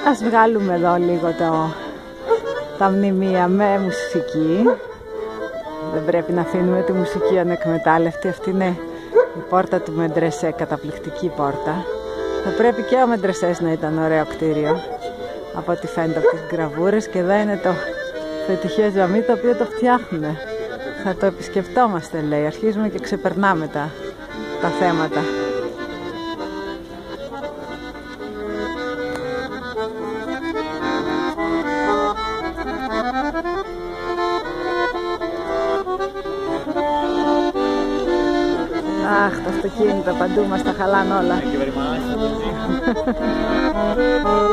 Ας βγάλουμε εδώ λίγο τα μνημεία με μουσική. Δεν πρέπει να αφήνουμε τη μουσική ανεκμετάλλευτη. Αυτή είναι η πόρτα του Μεντρεσέ, καταπληκτική πόρτα. Θα πρέπει και ο Μεντρεσές να ήταν ωραίο κτίριο, από ό,τι φαίνεται από τις γραβούρες. Και εδώ είναι το Φετιχέ Ζαμί, το οποίο το φτιάχνουμε. Θα το επισκεπτόμαστε, λέει. Αρχίζουμε και ξεπερνάμε τα θέματα. Αχ, τα αυτοκίνητα παντού μας τα χαλάνε όλα.